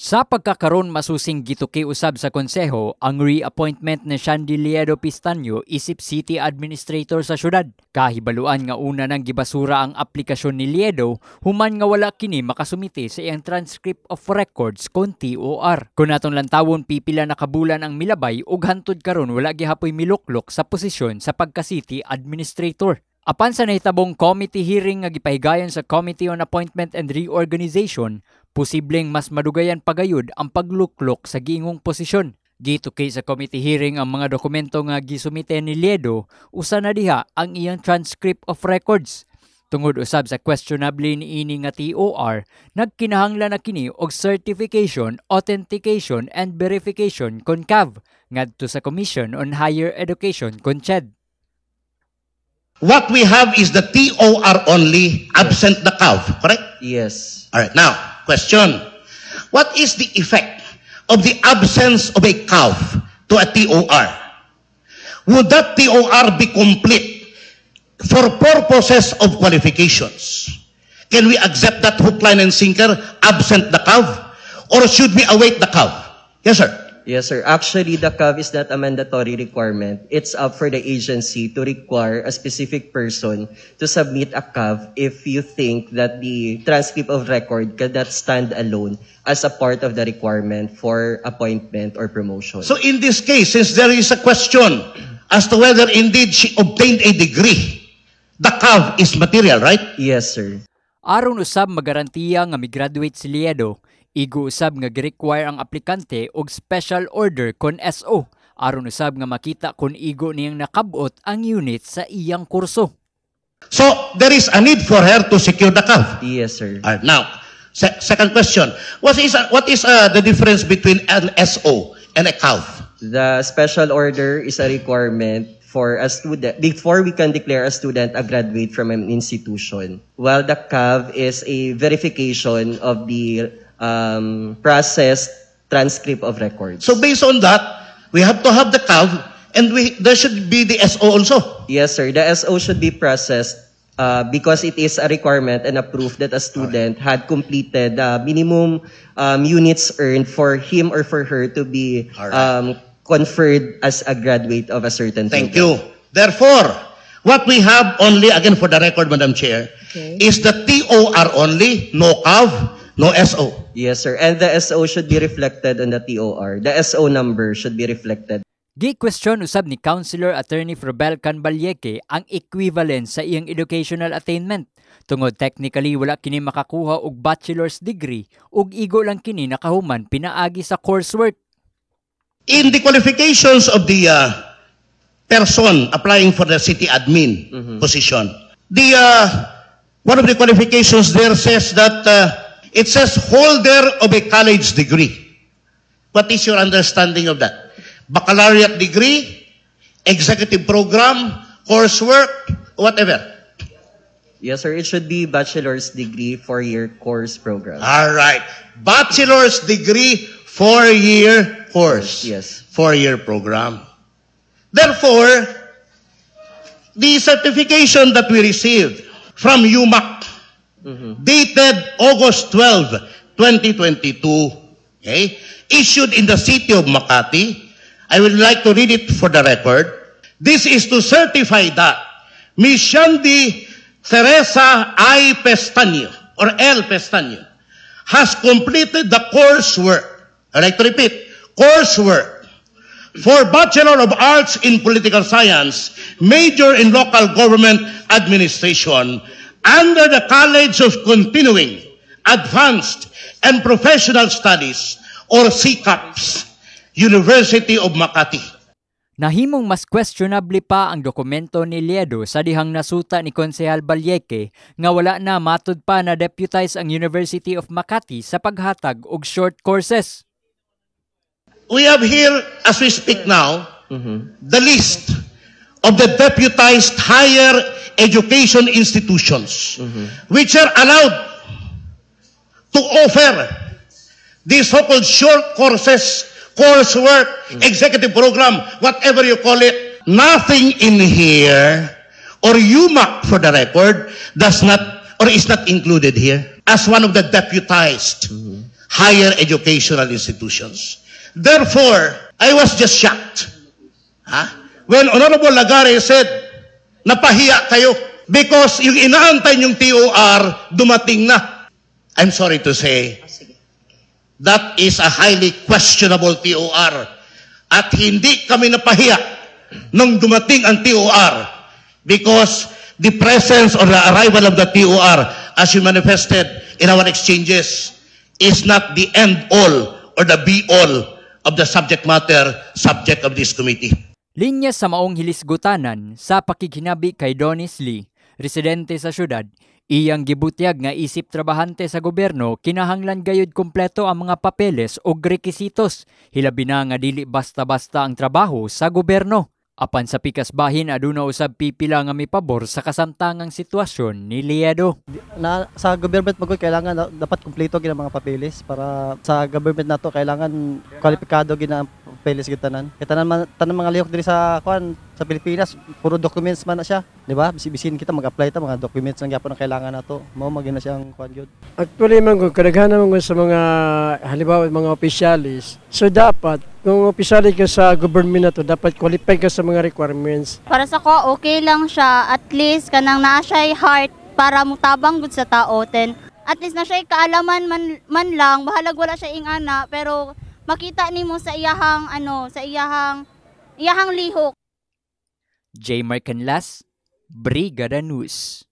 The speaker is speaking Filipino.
Sa pagkakaroon masusing gituki usab sa konseho ang reappointment ni Shandy Liedo Pistaño isip City Administrator sa syudad. Kahibaluan nga una nang gibasura ang aplikasyon ni Liedo human nga wala kini makasumite sa iyang transcript of records kon TOR. Kung atong lantawon pipila na kabulan ang milabay ug hantud karon wala gihapoy miluklok sa posisyon sa pagka-City Administrator. Apan sa nahitabong committee hearing nga gipahigayon sa Committee on Appointment and Reorganization, posibleng mas madugayan pagayud ang pagluklok sa giingong posisyon. Gitukay sa committee hearing ang mga dokumento nga gisumite ni Liedo, usa na diha ang iyang transcript of records. Tungod usab sa questionably niini nga TOR, nagkinahanglan na kini og certification, authentication and verification kon CAV ngadto sa Commission on Higher Education kon CHED. What we have is the TOR only, absent the CAV, correct? Yes. All right. Now, question. What is the effect of the absence of a CAV to a TOR? Would that TOR be complete for purposes of qualifications? Can we accept that hook, line, and sinker absent the CAV? Or should we await the CAV? Yes, sir. Yes, sir. Actually, the CAV is not a mandatory requirement. It's up for the agency to require a specific person to submit a CAV if you think that the transcript of record cannot stand alone as a part of the requirement for appointment or promotion. So in this case, since there is a question as to whether indeed she obtained a degree, the CAV is material, right? Yes, sir. Aron usab magarantiya nga migraduate si Liedo, igo usab nga gi-require ang aplikante og special order kon SO aron usab nga makita kung igo niyang nakabot ang unit sa iyang kurso. So there is a need for her to secure the CAV. Yes, sir. Now, second question. What is the difference between an SO and a CAV? The special order is a requirement for a student before we can declare a student a graduate from an institution, while the CAV is a verification of the processed transcript of records. So based on that, we have to have the CAV and there should be the SO also. Yes, sir. The SO should be processed because it is a requirement and a proof that a student had completed minimum units earned for him or for her to be conferred as a graduate of a certain Thank program. you. Therefore, what we have only, again for the record, Madam Chair, is the TOR only, no CAV, no SO. Yes, sir. And the SO should be reflected on the TOR. The SO number should be reflected. Gi-question usab ni Councilor Attorney Frobel Canbalieque ang equivalence sa iyang educational attainment. Tungod technically wala kini makakuha og bachelor's degree ug igo lang kini nakahuman pinaagi sa coursework. In the qualifications of the person applying for the city admin position, the one of the qualifications there says that it says holder of a college degree. What is your understanding of that? Baccalaureate degree, executive program, coursework, whatever. Yes, sir. It should be bachelor's degree 4-year course program. All right. Bachelor's degree 4-year course. Yes. 4-year program. Therefore, the certification that we received from UMAC, dated August 12, 2022, okay, issued in the city of Makati. I would like to read it for the record. This is to certify that Ms. Shandy Teresa I. Pestaño, or L. Pestaño, has completed the coursework. I'd like to repeat, coursework for Bachelor of Arts in Political Science, major in Local Government Administration, under the College of Continuing, Advanced, and Professional Studies, or CCAPS, University of Makati. Nahimong mas questionable pa ang dokumento ni Liedo sa dihang nasuta ni Konsehal Balieque nga wala na matud pa na deputize ang University of Makati sa paghatag og short courses. We have here, as we speak now, the list of the deputized higher education institutions which are allowed to offer these so-called short courses, coursework, executive program, whatever you call it. Nothing in here, or UMAC for the record, does not or is not included here as one of the deputized higher educational institutions. Therefore, I was just shocked when Honorable Lagare said, napahiya kayo because yung inaantay yung TOR dumating na. I'm sorry to say, that is a highly questionable TOR. At hindi kami napahiya nung dumating ang TOR because the presence or the arrival of the TOR, as you manifested in our exchanges, is not the end all or the be all of the subject matter subject of this committee. Linya sa maong hilisgutanan sa pakikinabi kay Donis Lee, residente sa syudad, iyang gibutyag nga isip trabahante sa gobyerno kinahanglan gayud kompleto ang mga papeles o rekisitos, hilabi na nga dili basta-basta ang trabaho sa gobyerno. Apan sa pikas bahin aduna usab pipila nga mipabor sa kasamtangang sitwasyon ni Liedo. Sa government magod kailangan dapat kumpleto gid ang mga papeles para sa government nato kailangan kwalipikado gid ang papeles gid tanan. Tanan mga lihok diri sa sa Pilipinas puro documents man na siya, di ba? Bisin kita mag-apply ta mga documents lang gyapon ang kailangan nato. Mao magina siyang kuan gyud. Actually man gud kadaghanan man sa mga halimbawa mga opisyalis. So dapat kung opisyali ka sa government na to, dapat qualify ka sa mga requirements. Para sa ko, okay lang siya. At least, kanang naa siya'y heart para mutabang gud sa tao. At least na siya'y kaalaman man lang. Bahalag wala siya ingana. Pero makita nimo sa iyahang, iyahang lihok. J. Marcanlas, Brigada News.